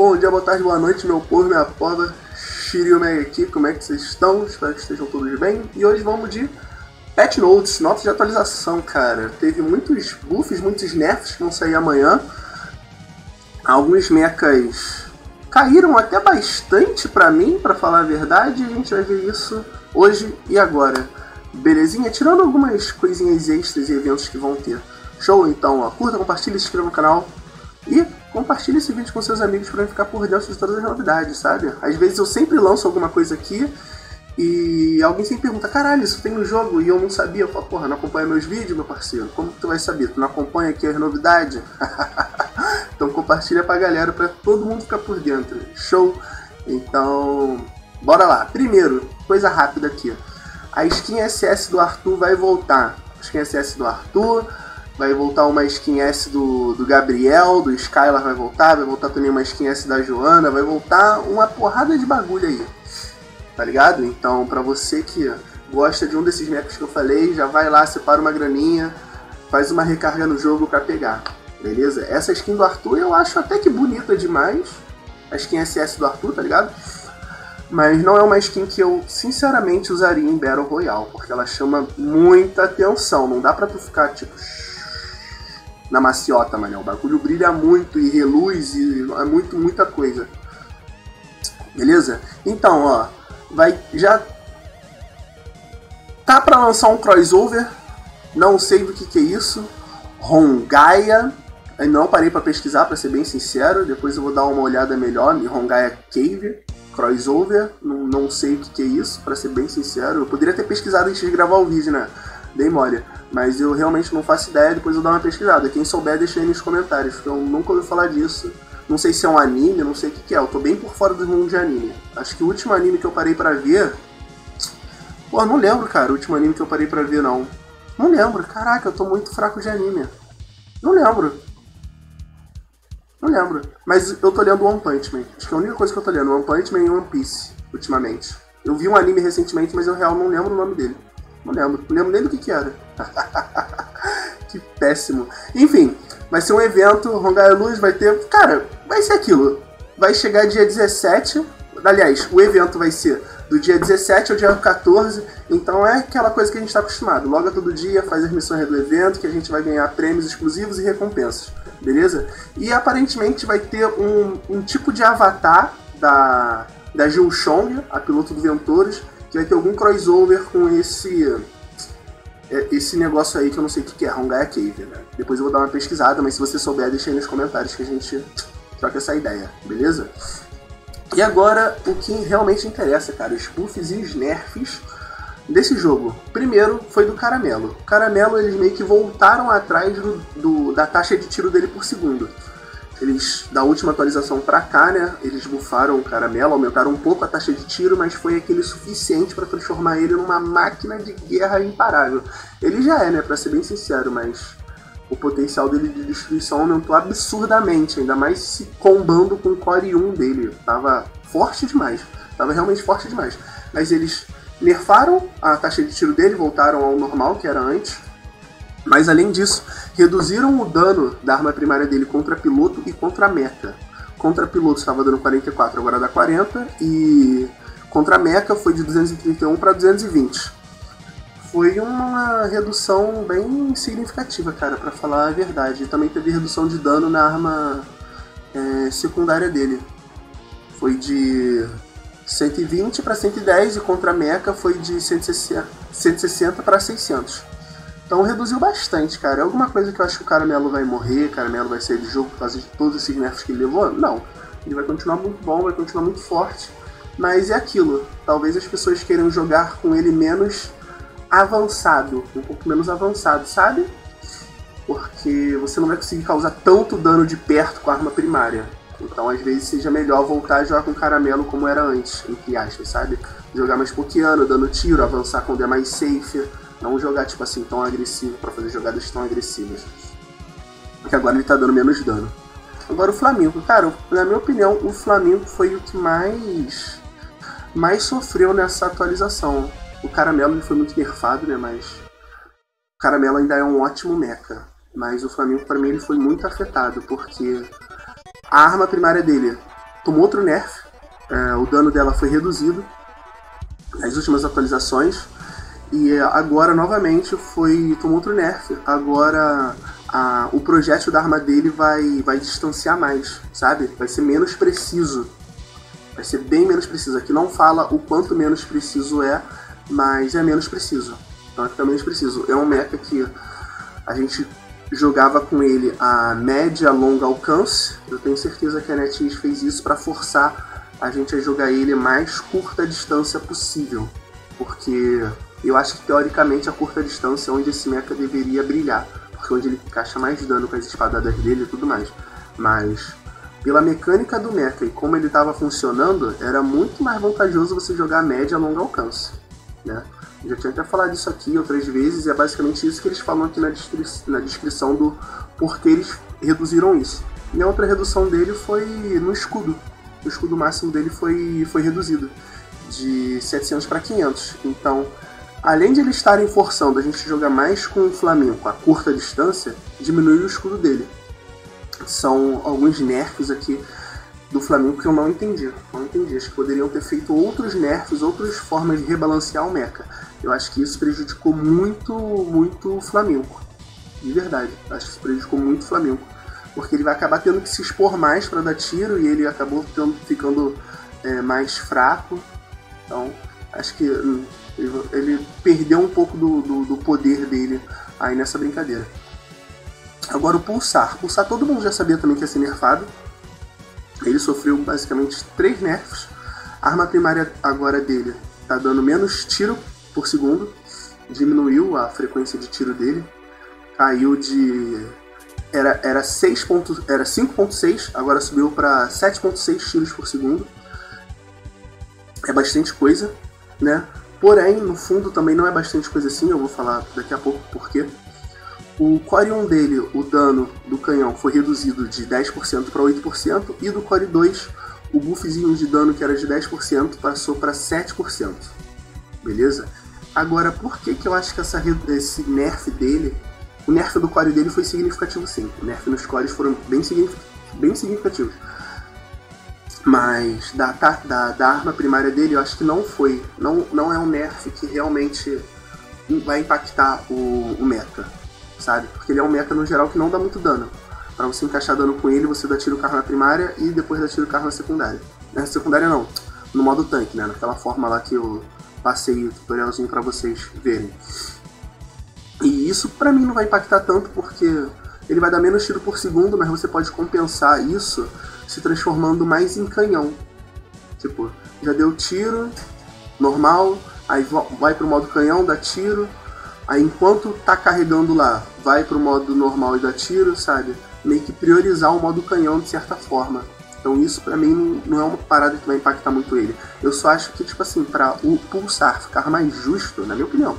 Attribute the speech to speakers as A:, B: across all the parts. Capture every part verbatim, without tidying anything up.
A: Bom dia, boa tarde, boa noite, meu povo, minha pova, Shiryu Mega aqui, como é que vocês estão? Espero que estejam todos bem. E hoje vamos de Patch Notes, notas de atualização, cara. Teve muitos buffs, muitos nerfs que vão sair amanhã. Alguns mechas caíram até bastante pra mim, pra falar a verdade. A gente vai ver isso hoje e agora. Belezinha? Tirando algumas coisinhas extras e eventos que vão ter. Show? Então, ó, curta, compartilha, se inscreva no canal. E compartilhe esse vídeo com seus amigos para ficar por dentro de todas as novidades, sabe? Às vezes eu sempre lanço alguma coisa aqui e alguém sempre pergunta: caralho, isso tem no jogo? E eu não sabia. Eu falo: porra, não acompanha meus vídeos, meu parceiro? Como que tu vai saber? Tu não acompanha aqui as novidades? Então compartilha pra galera, pra todo mundo ficar por dentro. Show? Então, bora lá. Primeiro, coisa rápida aqui. A skin S S do Arthur vai voltar. A skin S S do Arthur... Vai voltar uma skin S do, do Gabriel, do Skylar vai voltar, vai voltar também uma skin S da Joana, vai voltar uma porrada de bagulho aí, tá ligado? Então, pra você que gosta de um desses mechas que eu falei, já vai lá, separa uma graninha, faz uma recarga no jogo pra pegar, beleza? Essa skin do Arthur eu acho até que bonita demais, a skin S S do Arthur, tá ligado? Mas não é uma skin que eu, sinceramente, usaria em Battle Royale, porque ela chama muita atenção, não dá pra tu ficar, tipo... na maciota, mano. O bagulho brilha muito e reluz e é muito, muita coisa. Beleza? Então, ó, vai já tá pra lançar um crossover. Não sei do que que é isso. Hongaia. Eu não parei pra pesquisar, pra ser bem sincero. Depois eu vou dar uma olhada melhor em Hongaia Cave crossover. Não, não sei o que que é isso, pra ser bem sincero. Eu poderia ter pesquisado antes de gravar o vídeo, né? Dei mole. Mas eu realmente não faço ideia, depois eu dou uma pesquisada. Quem souber, deixa aí nos comentários, porque eu nunca ouvi falar disso. Não sei se é um anime, não sei o que que é. Eu tô bem por fora do mundo de anime. Acho que o último anime que eu parei pra ver... Pô, não lembro, cara, o último anime que eu parei pra ver, não. Não lembro. Caraca, eu tô muito fraco de anime. Não lembro. Não lembro. Mas eu tô lendo One Punch Man. Acho que é a única coisa que eu tô lendo. One Punch Man e One Piece, ultimamente. Eu vi um anime recentemente, mas eu real não lembro o nome dele. Não lembro, não lembro nem do que que era. Que péssimo. Enfim, vai ser um evento, Hongaia Luz vai ter... Cara, vai ser aquilo. Vai chegar dia dezessete. Aliás, o evento vai ser do dia dezessete ao dia quatorze. Então é aquela coisa que a gente está acostumado. Loga todo dia, faz as missões do evento, que a gente vai ganhar prêmios exclusivos e recompensas. Beleza? E aparentemente vai ter um, um tipo de avatar da, da Jill Chong, a piloto do Venturas, que vai ter algum crossover com esse esse negócio aí que eu não sei o que que é, Hongaia Cave, né? Depois eu vou dar uma pesquisada, mas se você souber, deixa aí nos comentários que a gente troca essa ideia, beleza? E agora, o que realmente interessa, cara, os buffs e os nerfs desse jogo. Primeiro foi do Caramelo. O Caramelo, eles meio que voltaram atrás do, do, da taxa de tiro dele por segundo. Eles, da última atualização pra cá, né, eles buffaram o Caramelo, aumentaram um pouco a taxa de tiro, mas foi aquele suficiente pra transformar ele numa máquina de guerra imparável. Ele já é, né, pra ser bem sincero, mas o potencial dele de destruição aumentou absurdamente, ainda mais se combando com o Core um dele. Tava forte demais, tava realmente forte demais. Mas eles nerfaram a taxa de tiro dele, voltaram ao normal, que era antes. Mas além disso, reduziram o dano da arma primária dele contra piloto e contra mecha. Contra piloto estava dando quarenta e quatro, agora dá quarenta, e contra mecha foi de duzentos e trinta e um para duzentos e vinte. Foi uma redução bem significativa, cara, pra falar a verdade. E também teve redução de dano na arma é, secundária dele. Foi de cento e vinte para cento e dez, e contra mecha foi de cento e sessenta para seiscentos. Então reduziu bastante, cara. É alguma coisa que eu acho que o Caramelo vai morrer, o Caramelo vai sair do jogo por causa de todos esses nerfs que ele levou? Não. Ele vai continuar muito bom, vai continuar muito forte. Mas é aquilo. Talvez as pessoas queiram jogar com ele menos avançado. Um pouco menos avançado, sabe? Porque você não vai conseguir causar tanto dano de perto com a arma primária. Então às vezes seja melhor voltar a jogar com Caramelo como era antes, entre aspas, sabe? Jogar mais pokeano, dando tiro, avançar quando é mais safe. Não jogar, tipo assim, tão agressivo pra fazer jogadas tão agressivas. Porque agora ele tá dando menos dano. Agora o Flamengo, cara, na minha opinião, o Flamengo foi o que mais mais sofreu nessa atualização. O Caramelo ele foi muito nerfado, né, mas o Caramelo ainda é um ótimo mecha. Mas o Flamengo, pra mim, ele foi muito afetado, porque a arma primária dele tomou outro nerf, é, o dano dela foi reduzido nas últimas atualizações, e agora novamente foi tomou outro nerf. Agora a, o projétil da arma dele vai, vai distanciar mais, sabe? Vai ser menos preciso, vai ser bem menos preciso. Aqui não fala o quanto menos preciso é, mas é menos preciso. Então fica menos preciso. É um mecha que a gente jogava com ele a média longa alcance. Eu tenho certeza que a NetEase fez isso para forçar a gente a jogar ele mais curta distância possível, porque eu acho que teoricamente a curta distância é onde esse mecha deveria brilhar, porque é onde ele encaixa mais dano com as espadadas dele e tudo mais. Mas pela mecânica do mecha e como ele estava funcionando, era muito mais vantajoso você jogar a média a longo alcance, né? Eu já tinha até falado isso aqui outras vezes, e é basicamente isso que eles falam aqui na, descri na descrição do porquê eles reduziram isso. E a outra redução dele foi no escudo. O escudo máximo dele foi, foi reduzido de setecentos para quinhentos. Então, além de eles estarem forçando a gente jogar mais com o Flamengo a curta distância, diminui o escudo dele. São alguns nerfs aqui do Flamengo que eu não entendi. Não entendi. Acho que poderiam ter feito outros nerfs, outras formas de rebalancear o mecha. Eu acho que isso prejudicou muito, muito o Flamengo. De verdade. Acho que isso prejudicou muito o Flamengo. Porque ele vai acabar tendo que se expor mais para dar tiro, e ele acabou tendo, ficando é, mais fraco. Então, acho que hum, ele, ele perdeu um pouco do, do, do poder dele aí nessa brincadeira. Agora o Pulsar. Pulsar todo mundo já sabia também que ia ser nerfado. Ele sofreu basicamente três nerfs. A arma primária agora dele está dando menos tiro por segundo. Diminuiu a frequência de tiro dele. Caiu de... Era, era, seis ponto, era cinco ponto seis, agora subiu para sete ponto seis tiros por segundo. É bastante coisa, né? Porém, no fundo também não é bastante coisa assim. Eu vou falar daqui a pouco por quê. O Core um dele, o dano do canhão foi reduzido de dez por cento para oito por cento, e do Core dois, o buffzinho de dano que era de dez por cento passou para sete por cento. Beleza? Agora, por que que eu acho que essa, esse nerf dele, o nerf do Core dele foi significativo sim, o nerf nos cores foram bem, bem significativos. Mas da, da, da arma primária dele eu acho que não foi, não, não é um nerf que realmente vai impactar o, o mecha, sabe? Porque ele é um mecha no geral que não dá muito dano. Pra você encaixar dano com ele, você dá tiro carro na primária e depois dá tiro carro na secundária. Na secundária não, no modo tanque, né? Naquela forma lá que eu passei o tutorialzinho pra vocês verem. E isso pra mim não vai impactar tanto, porque ele vai dar menos tiro por segundo, mas você pode compensar isso se transformando mais em canhão. Tipo, já deu tiro normal, aí vai pro modo canhão, dá tiro. Aí enquanto tá carregando lá, vai pro modo normal e dá tiro, sabe? Meio que priorizar o modo canhão de certa forma. Então isso pra mim não é uma parada que vai impactar muito ele. Eu só acho que, tipo assim, pra o Pulsar ficar mais justo, na minha opinião,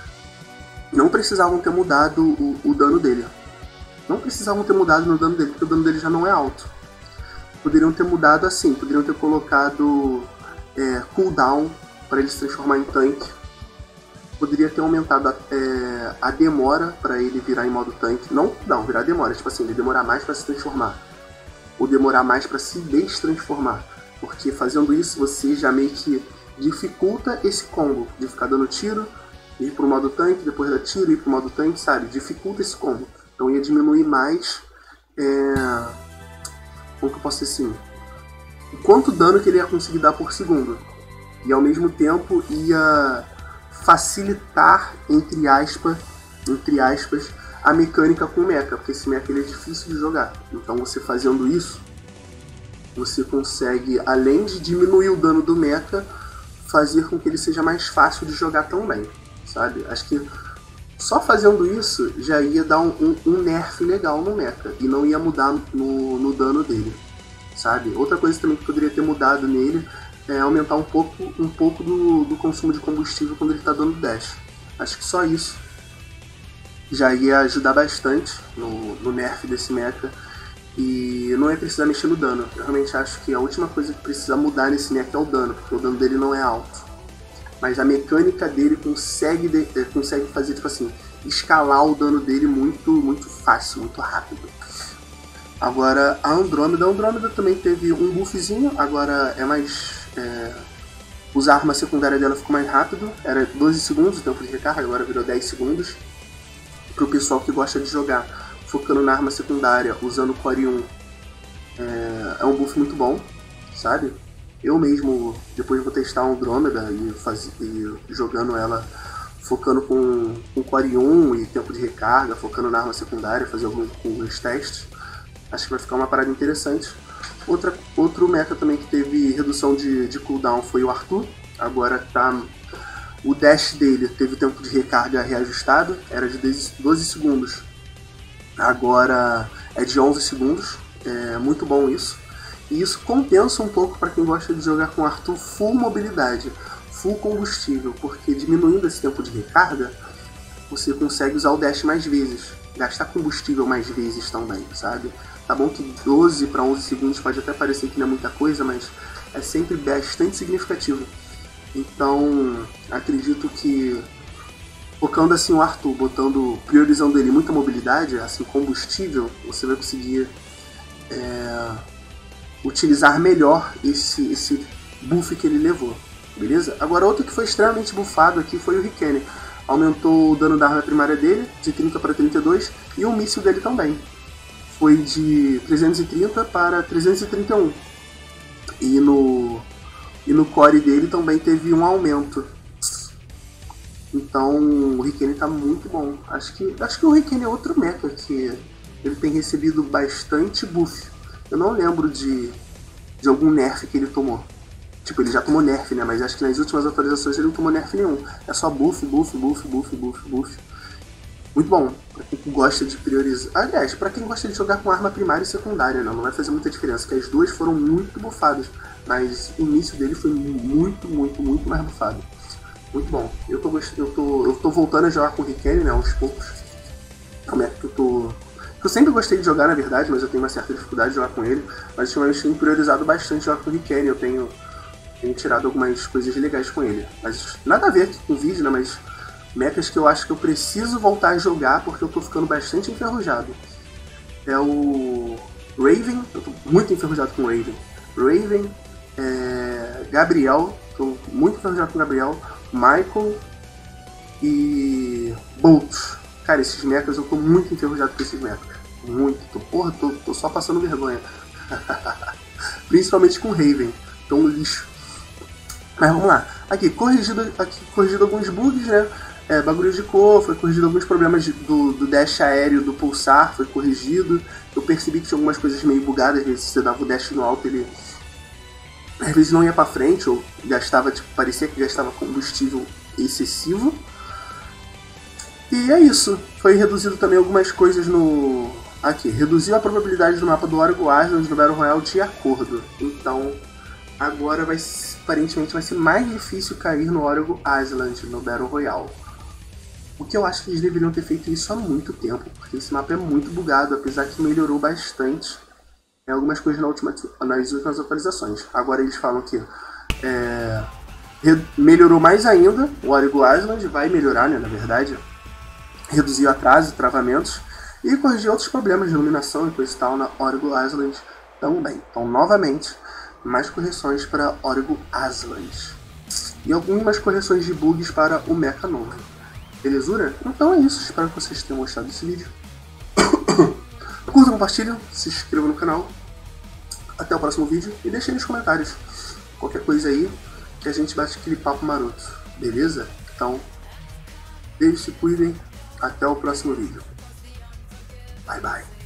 A: não precisavam ter mudado o, o dano dele. Não precisavam ter mudado no dano dele, porque o dano dele já não é alto. Poderiam ter mudado assim, poderiam ter colocado é, cooldown para ele se transformar em tanque. Poderia ter aumentado a, é, a demora para ele virar em modo tanque. Não cooldown, virar demora. Tipo assim, ele demorar mais para se transformar. Ou demorar mais para se destransformar. Porque fazendo isso, você já meio que dificulta esse combo de ficar dando tiro, ir pro modo tanque, depois dar tiro, ir pro modo tanque, sabe? Dificulta esse combo. Então ia diminuir mais... É... Como que eu posso dizer assim? O quanto dano que ele ia conseguir dar por segundo. E ao mesmo tempo ia facilitar, entre aspas, entre aspas, a mecânica com o mecha, porque esse mecha ele é difícil de jogar. Então você fazendo isso, você consegue, além de diminuir o dano do mecha, fazer com que ele seja mais fácil de jogar também, sabe? Acho que só fazendo isso já ia dar um, um, um nerf legal no mecha e não ia mudar no, no dano dele, sabe? Outra coisa também que poderia ter mudado nele é aumentar um pouco, um pouco do, do consumo de combustível quando ele está dando dash. Acho que só isso já ia ajudar bastante no, no nerf desse mecha e não ia precisar mexer no dano. Eu realmente acho que a última coisa que precisa mudar nesse mecha é o dano, porque o dano dele não é alto. Mas a mecânica dele consegue, de, consegue fazer, tipo assim, escalar o dano dele muito, muito fácil, muito rápido. Agora a Andrômeda, a Andrômeda também teve um buffzinho, agora é mais... É, usar a arma secundária dela ficou mais rápido, era doze segundos o tempo de recarga, agora virou dez segundos. Para o pessoal que gosta de jogar focando na arma secundária, usando o Core um, é, é um buff muito bom, sabe? Eu mesmo, depois vou testar a Andrômeda e, faz, e jogando ela, focando com, com Core um e tempo de recarga, focando na arma secundária, fazer alguns, alguns testes. Acho que vai ficar uma parada interessante. Outra, outro mecha também que teve redução de, de cooldown foi o Arthur. Agora tá... O dash dele teve o tempo de recarga reajustado, era de doze segundos. Agora é de onze segundos. É muito bom isso. E isso compensa um pouco para quem gosta de jogar com Arthur full mobilidade, full combustível, porque diminuindo esse tempo de recarga, você consegue usar o dash mais vezes, gastar combustível mais vezes também, sabe? Tá bom que doze para onze segundos pode até parecer que não é muita coisa, mas é sempre bastante significativo. Então, acredito que focando assim o Arthur, botando, priorizando ele muita mobilidade, assim, combustível, você vai conseguir é, utilizar melhor esse, esse buff que ele levou, beleza? Agora outro que foi extremamente buffado aqui foi o Rikene. Aumentou o dano da arma primária dele de trinta para trinta e dois e o míssil dele também. Foi de trezentos e trinta para trezentos e trinta e um. E no, e no core dele também teve um aumento. Então o Rikene tá muito bom. Acho que, acho que o Rikene é outro mecha que ele tem recebido bastante buff. Eu não lembro de, de algum nerf que ele tomou. Tipo, ele já tomou nerf, né? Mas acho que nas últimas atualizações ele não tomou nerf nenhum. É só buff, buff, buff, buff, buff, buff. Muito bom. Pra quem gosta de priorizar... Aliás, pra quem gosta de jogar com arma primária e secundária, não, não vai fazer muita diferença. Porque as duas foram muito bufadas. Mas o início dele foi muito, muito, muito mais bufado. Muito bom. Eu tô, gost... eu tô, eu tô voltando a jogar com o Rikene, né? Aos poucos. É um mecha que eu tô... Eu sempre gostei de jogar, na verdade, mas eu tenho uma certa dificuldade de jogar com ele. Mas ultimamente tenho priorizado bastante jogar com o Rikene. Eu tenho, tenho tirado algumas coisas legais com ele. Mas nada a ver aqui com o vídeo, né? Mas mechas que eu acho que eu preciso voltar a jogar porque eu tô ficando bastante enferrujado. É o Raven. Eu tô muito enferrujado com o Raven. Raven, é... Gabriel. Tô muito enferrujado com o Gabriel. Michael e Bolt. Cara, esses mechas eu tô muito enferrujado com esses mechas. Muito. Tô, porra, tô, tô só passando vergonha. Principalmente com Raven. Tô um lixo. Mas vamos lá. Aqui, corrigido, aqui, corrigido alguns bugs, né? É, bagulho de cor, foi corrigido alguns problemas de, do, do dash aéreo, do pulsar, foi corrigido. Eu percebi que tinha algumas coisas meio bugadas. Às vezes você dava o dash no alto, ele... Às vezes não ia pra frente, ou gastava, tipo, parecia que gastava combustível excessivo. E é isso. Foi reduzido também algumas coisas no... Aqui, reduziu a probabilidade do mapa do Oregon Island no Battle Royale de acordo. Então, agora vai, aparentemente vai ser mais difícil cair no Oregon Island no Battle Royale. O que eu acho que eles deveriam ter feito isso há muito tempo, porque esse mapa é muito bugado, apesar que melhorou bastante em algumas coisas na última, nas últimas atualizações. Agora eles falam que é, melhorou mais ainda o Oregon Island, vai melhorar, né, na verdade. Reduziu atrasos e travamentos e corrigiu outros problemas de iluminação e coisa e tal na Oregon Island também. Então, novamente, mais correções para Oregon Island. E algumas correções de bugs para o mecha novo. Belezura? Então é isso. Espero que vocês tenham gostado desse vídeo. Curtam, compartilham, se inscrevam no canal. Até o próximo vídeo e deixem nos comentários qualquer coisa aí que a gente bate aquele papo maroto. Beleza? Então, beijo, se cuidem. Até o próximo vídeo. Bye, bye.